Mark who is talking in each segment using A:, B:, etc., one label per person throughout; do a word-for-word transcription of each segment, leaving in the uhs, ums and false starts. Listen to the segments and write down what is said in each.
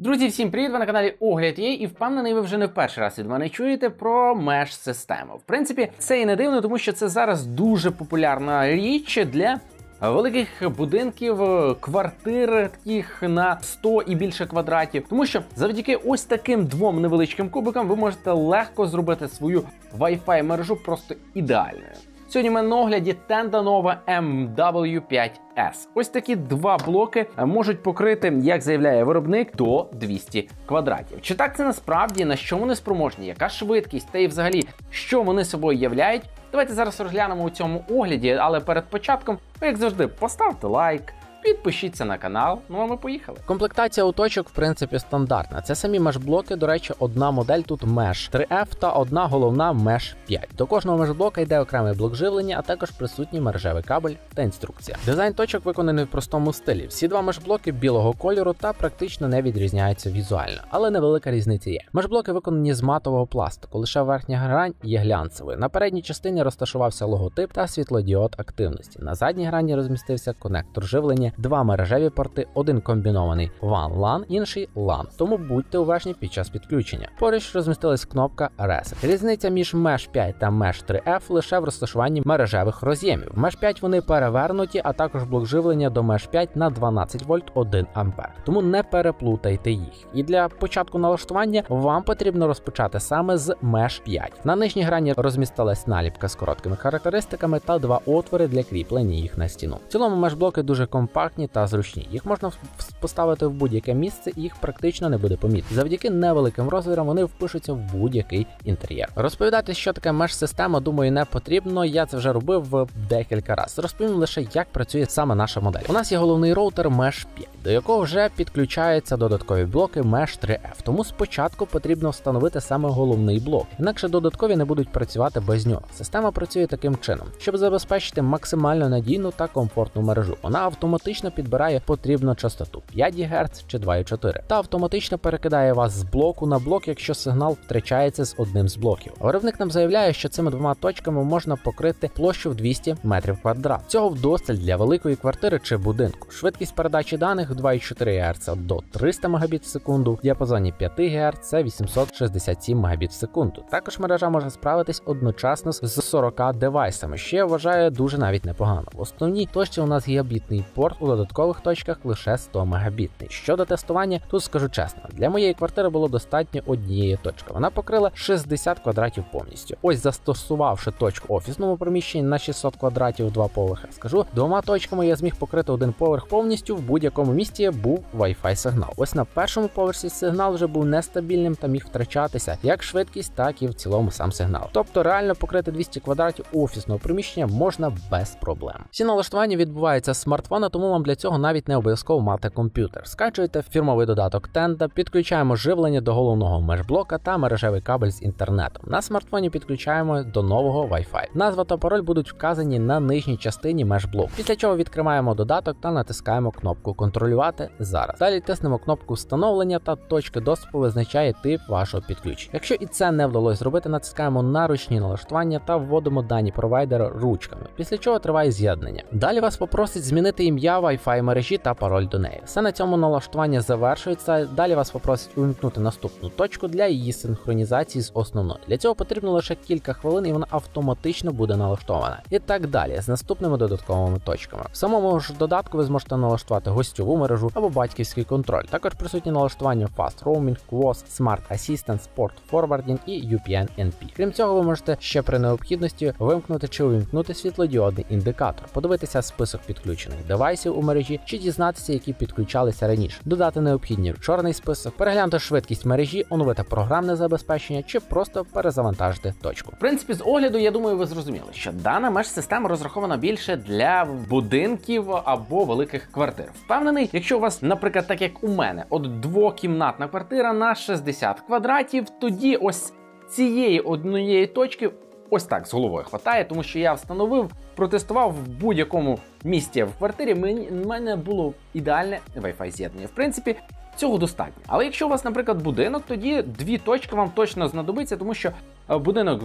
A: Друзі, всім привіт! Ви на каналі Огляд є, і впевнений, ви вже не в перший раз від мене чуєте про меш-систему. В принципі, це і не дивно, тому що це зараз дуже популярна річ для великих будинків, квартир таких на сто і більше квадратів. Тому що завдяки ось таким двом невеличким кубикам ви можете легко зробити свою Wi-Fi мережу просто ідеальною. Сьогодні в мене на огляді Tenda Nova ем дабл ю п'ять ес. Ось такі два блоки можуть покрити, як заявляє виробник, до двохсот квадратів. Чи так це насправді, на що вони спроможні, яка швидкість та і взагалі, що вони собою являють? Давайте зараз розглянемо у цьому огляді, але перед початком, як завжди, поставте лайк, підпишіться на канал, ну а ми поїхали. Комплектація у точок, в принципі, стандартна. Це самі меш-блоки, до речі, одна модель тут меш три еф та одна головна меш п'ять. До кожного меш-блока йде окремий блок живлення, а також присутній мережевий кабель та інструкція. Дизайн точок виконаний в простому стилі. Всі два меш-блоки білого кольору та практично не відрізняються візуально, але невелика різниця є. Меш-блоки виконані з матового пластику, лише верхня грань є глянцевою. На передній частині розташувався логотип та світлодіод активності. На задній грані розмістився конектор живлення, два мережеві порти, один комбінований ван лан, інший лан, тому будьте уважні під час підключення. Поруч розмістилась кнопка Reset. Різниця між меш п'ять та меш три еф лише в розташуванні мережевих роз'ємів. В меш п'ять вони перевернуті, а також блок живлення до меш п'ять на дванадцять вольт один ампер. Тому не переплутайте їх. І для початку налаштування вам потрібно розпочати саме з меш п'ять. На нижній грані розмістилась наліпка з короткими характеристиками та два отвори для кріплення їх на стіну. В цілому меш-блоки дуже компактні та зручні. Їх можна поставити в будь-яке місце і їх практично не буде помітно. Завдяки невеликим розмірам вони впишуться в будь-який інтер'єр. Розповідати, що таке меш-система, думаю, не потрібно. Я це вже робив декілька разів. Розповім лише, як працює саме наша модель. У нас є головний роутер меш п'ять, до якого вже підключаються додаткові блоки меш три еф. Тому спочатку потрібно встановити саме головний блок. Інакше додаткові не будуть працювати без нього. Система працює таким чином, щоб забезпечити максимально надійну та комфортну мережу. Вона автоматично підбирає потрібну частоту п'ять гігахерц чи два і чотири та автоматично перекидає вас з блоку на блок, якщо сигнал втрачається з одним з блоків. Виробник нам заявляє, що цими двома точками можна покрити площу в двісті метрів квадратних. Цього вдосталь для великої квартири чи будинку. Швидкість передачі даних два і чотири гігахерц до триста мегабіт в секунду, в діапазоні п'ять гігахерц це вісімсот шістдесят сім мегабіт в секунду. Також мережа може справитись одночасно з сорока девайсами, що я вважаю дуже навіть непогано. В основній точці у нас гігабітний порт, у додаткових точках лише сто мегабітний. Щодо тестування, тут скажу чесно, для моєї квартири було достатньо однієї точки. Вона покрила шістдесят квадратів повністю. Ось, застосувавши точку в офісному приміщенні на шістсот квадратів два поверхи, скажу, двома точками я зміг покрити один поверх повністю, в будь-якому місці був Wi-Fi сигнал. Ось на першому поверсі сигнал вже був нестабільним та міг втрачатися як швидкість, так і в цілому сам сигнал. Тобто реально покрити двісті квадратів офісного приміщення можна без проблем. Всі налаштування відбуваються з смартфона, тому вам для цього навіть не обов'язково мати комп'ютер. Скачуєте фірмовий додаток Tenda, підключаємо живлення до головного меш-блока та мережевий кабель з інтернетом. На смартфоні підключаємо до нового Wi-Fi. Назва та пароль будуть вказані на нижній частині меш-блоку. Після чого відкриваємо додаток та натискаємо кнопку «Контролювати зараз». Далі тиснемо кнопку «Встановлення» та точка доступу визначає тип вашого підключення. Якщо і це не вдалося зробити, натискаємо на ручні налаштування та вводимо дані провайдера ручками, після чого триває з'єднання. Далі вас попросить змінити ім'я Wi-Fi мережі та пароль до неї. Все на цьому налаштування завершується. Далі вас попросять увімкнути наступну точку для її синхронізації з основною. Для цього потрібно лише кілька хвилин і вона автоматично буде налаштована. І так далі, з наступними додатковими точками. В самому ж додатку ви зможете налаштувати гостьову мережу або батьківський контроль. Також присутні налаштування Fast Roaming, кю о ес, Smart Assistant, Sport Forwarding і ю пі ен ен пі. Крім цього, ви можете ще при необхідності вимкнути чи увімкнути світлодіодний індикатор, подивитися список підключених девайсів у мережі чи дізнатися, які підключалися раніше, додати необхідні в чорний список, переглянути швидкість мережі, оновити програмне забезпечення чи просто перезавантажити точку. В принципі, з огляду, я думаю, ви зрозуміли, що дана меш-система розрахована більше для будинків або великих квартир. Впевнений, якщо у вас, наприклад, так як у мене, от двокімнатна квартира на шістдесят квадратів, тоді ось цієї однієї точки ось так з головою хватає, тому що я встановив, протестував в будь-якому місці в квартирі, в мене було ідеальне Wi-Fi з'єднання. В принципі, цього достатньо. Але якщо у вас, наприклад, будинок, тоді дві точки вам точно знадобиться, тому що будинок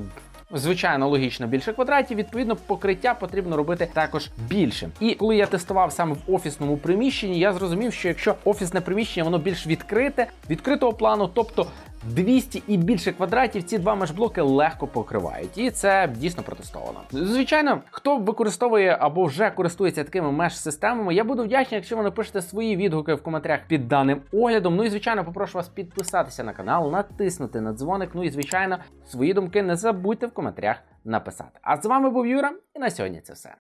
A: звичайно, логічно більше квадратів, відповідно, покриття потрібно робити також більше. І коли я тестував саме в офісному приміщенні, я зрозумів, що якщо офісне приміщення, воно більш відкрите, відкритого плану, тобто двісті і більше квадратів, ці два мешблоки легко покривають. І це дійсно протестовано. Звичайно, хто використовує або вже користується такими меш-системами, я буду вдячний, якщо ви напишете свої відгуки в коментарях під даним оглядом. Ну і, звичайно, попрошу вас підписатися на канал, натиснути на дзвоник, ну і, звичайно, свої думки не забудьте в коментарях написати. А з вами був Юра, і на сьогодні це все.